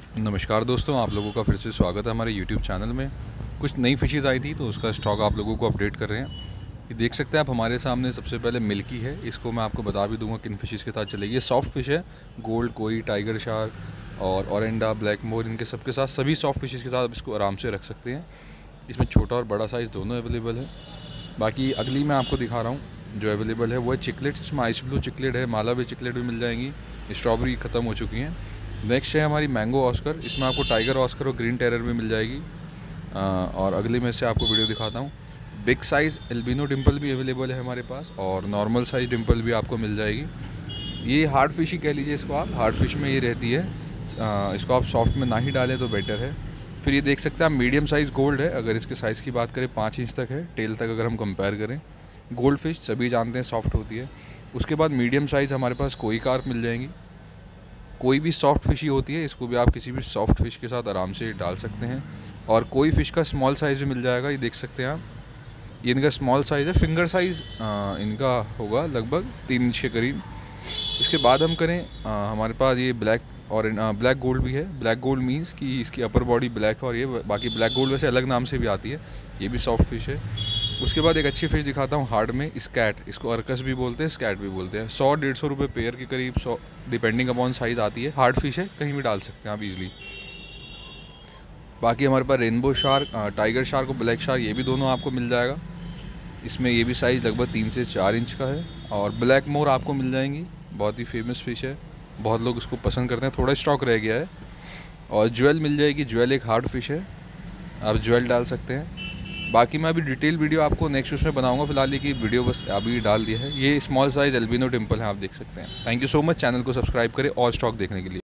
नमस्कार दोस्तों, आप लोगों का फिर से स्वागत है हमारे YouTube चैनल में। कुछ नई फ़िशेज़ आई थी तो उसका स्टॉक आप लोगों को अपडेट कर रहे हैं। ये देख सकते हैं आप हमारे सामने। सबसे पहले मिल्की है, इसको मैं आपको बता भी दूंगा किन फ़िशेज़ के साथ चलेगी। ये सॉफ्ट फ़िश है, गोल्ड कोई, टाइगर शार्क और ओरेंडा, ब्लैक मोर, इनके सबके साथ सभी सॉफ्ट फ़िशेज़ के साथ आप इसको आराम से रख सकते हैं। इसमें छोटा और बड़ा साइज़ दोनों अवेलेबल है। बाकी अगली मैं आपको दिखा रहा हूँ जो अवेलेबल है वो है चिकलेट। इसमें आइस ब्लू चिकलेट है, मालावी चिकलेट भी मिल जाएंगी। स्ट्रॉबेरी ख़त्म हो चुकी हैं। नेक्स्ट है हमारी मैंगो ऑस्कर। इसमें आपको टाइगर ऑस्कर और ग्रीन टेरर भी मिल जाएगी। और अगले में से आपको वीडियो दिखाता हूँ। बिग साइज़ एल्बिनो डिम्पल भी अवेलेबल है हमारे पास और नॉर्मल साइज़ डिम्पल भी आपको मिल जाएगी। ये हार्ड फिश ही कह लीजिए इसको आप, हार्ड फिश में ये रहती है। इसको आप सॉफ्ट में ना ही डालें तो बेटर है। फिर ये देख सकते हैं आप मीडियम साइज़ गोल्ड है। अगर इसके साइज़ की बात करें 5 इंच तक है, टेल तक अगर हम कंपेयर करें। गोल्ड फिश सभी जानते हैं सॉफ्ट होती है। उसके बाद मीडियम साइज़ हमारे पास कोई कार्प मिल जाएंगी। कोई भी सॉफ्ट फिश ही होती है, इसको भी आप किसी भी सॉफ्ट फिश के साथ आराम से डाल सकते हैं। और कोई फ़िश का स्मॉल साइज़ भी मिल जाएगा। ये देख सकते हैं आप, ये इनका स्मॉल साइज़ है, फिंगर साइज़ इनका होगा लगभग 3 इंच के करीब। इसके बाद हम करें हमारे पास ये ब्लैक और ब्लैक गोल्ड भी है। ब्लैक गोल्ड मीन्स कि इसकी अपर बॉडी ब्लैक है और ये बाकी ब्लैक गोल्ड वैसे अलग नाम से भी आती है। ये भी सॉफ्ट फिश है। उसके बाद एक अच्छी फ़िश दिखाता हूँ हार्ड में, स्कैट। इसको अर्कस भी बोलते हैं, स्कैट भी बोलते हैं। 100-150 रुपये पेयर के करीब, 100 डिपेंडिंग अपॉन साइज़ आती है। हार्ड फिश है, कहीं भी डाल सकते हैं आप इजीली। बाकी हमारे पास रेनबो शार्क, टाइगर शार्क और ब्लैक शार्क, ये भी दोनों आपको मिल जाएगा। इसमें ये भी साइज़ लगभग 3 से 4 इंच का है। और ब्लैक मोर आपको मिल जाएंगी, बहुत ही फेमस फ़िश है, बहुत लोग इसको पसंद करते हैं। थोड़ा स्टॉक रह गया है। और ज्वेल मिल जाएगी। ज्वेल एक हार्ड फिश है, आप ज्वेल डाल सकते हैं। बाकी मैं अभी डिटेल वीडियो आपको नेक्स्ट उसमें बनाऊंगा। फिलहाल ये कि वीडियो बस अभी डाल दिया है। ये स्मॉल साइज़ एल्बिनो डिम्पल है, आप देख सकते हैं। Thank you so much. Channel को सब्सक्राइब करें और स्टॉक देखने के लिए।